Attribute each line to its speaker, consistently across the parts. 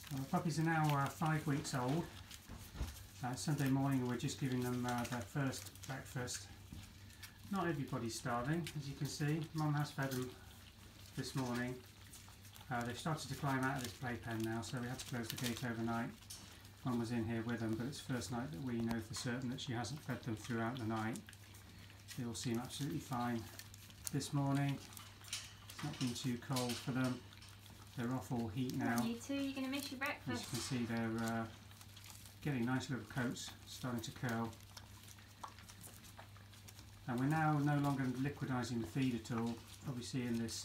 Speaker 1: Well, the puppies are now 5 weeks old. Sunday morning we're just giving them their first breakfast. Not everybody's starving, as you can see. Mum has fed them this morning. They've started to climb out of this playpen now, so we had to close the gate overnight. Mum was in here with them, but it's the first night that we know for certain that she hasn't fed them throughout the night. They all seem absolutely fine this morning. It's not been too cold for them. They're off all heat now.
Speaker 2: You too, you're going to miss your breakfast.
Speaker 1: As you can see, they're getting nice little coats, starting to curl. And we're now no longer liquidising the feed at all. Probably see in this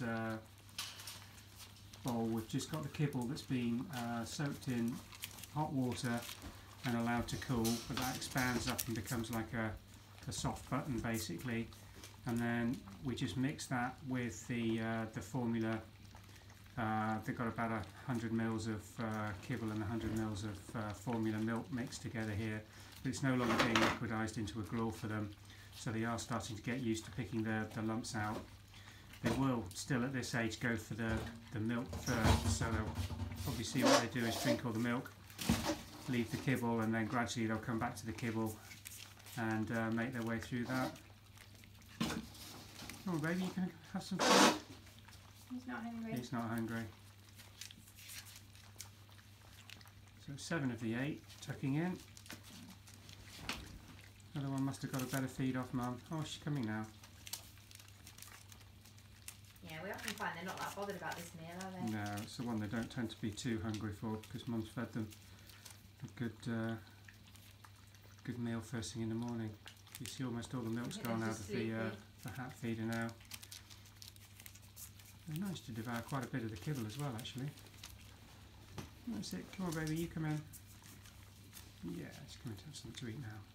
Speaker 1: bowl we've just got the kibble that's been soaked in hot water and allowed to cool, but that expands up and becomes like a soft button basically, and then we just mix that with the formula. They've got about 100 mils of kibble and 100 mils of formula milk mixed together here, but it's no longer being liquidised into a gruel for them, so they are starting to get used to picking the lumps out. They will still at this age go for the milk first, so they'll probably see what they do is drink all the milk, leave the kibble, and then gradually they'll come back to the kibble and make their way through that. Come on baby, you can have some food.
Speaker 2: He's not hungry.
Speaker 1: He's not hungry. So 7 of the 8 tucking in. Other one must have got a better feed off Mum. Oh, she's coming now.
Speaker 2: Yeah, we often find they're not that bothered about this meal, are they?
Speaker 1: No, it's the one they don't tend to be too hungry for, because Mum's fed them a good meal first thing in the morning. You see almost all the milk's gone out of the hat feeder now. They're nice to devour quite a bit of the kibble as well, actually. That's it. Come on, baby, you come in. Yeah, she's coming to have something to eat now.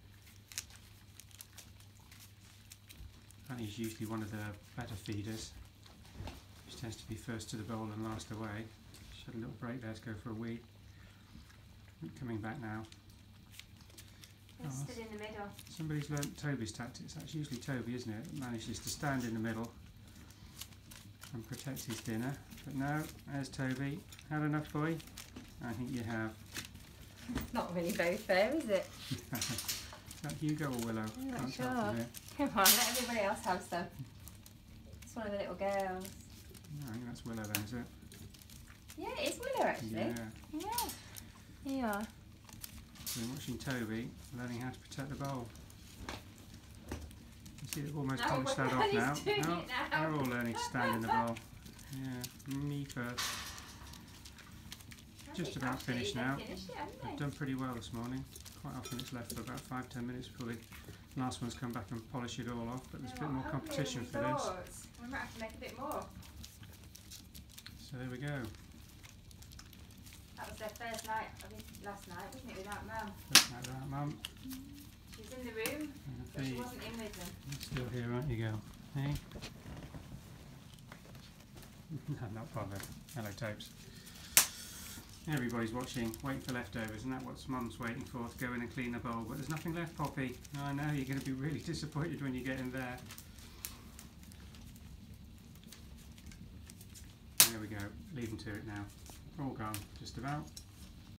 Speaker 1: Annie's usually one of the better feeders. She tends to be first to the bowl and last away. She had a little break there to go for a wee. Coming back now.
Speaker 2: They're stood in the middle.
Speaker 1: Somebody's learnt Toby's tactics. That's usually Toby, isn't it? That manages to stand in the middle and protect his dinner. But no, there's Toby. Had enough, boy? I think you have.
Speaker 2: Not really very fair, is it?
Speaker 1: Is that Hugo or Willow?
Speaker 2: I'm not
Speaker 1: Can't
Speaker 2: sure.
Speaker 1: tell from here.
Speaker 2: Come on, let everybody else have some. It's one of the little girls.
Speaker 1: No, I think that's Willow then, is it?
Speaker 2: Yeah, it is Willow actually.
Speaker 1: Yeah.
Speaker 2: Yeah. Here you are.
Speaker 1: So we're watching Toby learning how to protect the bowl. You see they've almost polished that off now. Oh, they're all learning to stand in the bowl. Yeah, me first. Just about finished now. They've done pretty well this morning. Quite often it's left for about 5-10 minutes before the last one's come back and polish it all off, but there's a bit more competition for this.
Speaker 2: We might have to make a bit more.
Speaker 1: So there we go.
Speaker 2: That was their first night, I mean last night, wasn't it, without Mum?
Speaker 1: Just like that, Mum.
Speaker 2: She was in the room, but she wasn't in with them.
Speaker 1: You're still here, aren't you, girl? Hey? No, not bothered. Hello, Topes. Everybody's watching, waiting for leftovers, and that's what Mum's waiting for, to go in and clean the bowl. But there's nothing left, Poppy. I know, you're going to be really disappointed when you get in there. There we go. Leave them to it now. All gone, just about.